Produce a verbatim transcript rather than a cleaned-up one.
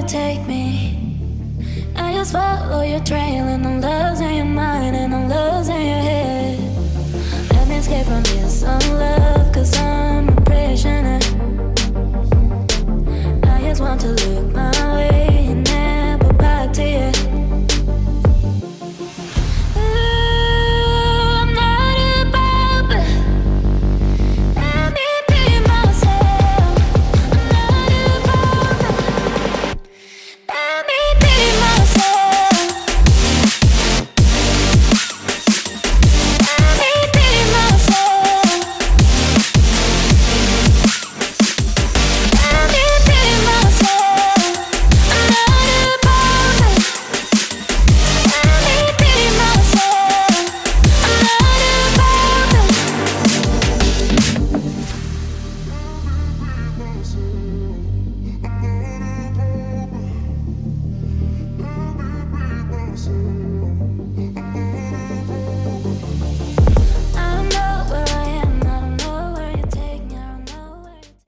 take me. I just follow your trail and I'm losing your mind and I'm losing your head. Let me escape from this unlove, cause I'm a prisoner. I just want to look my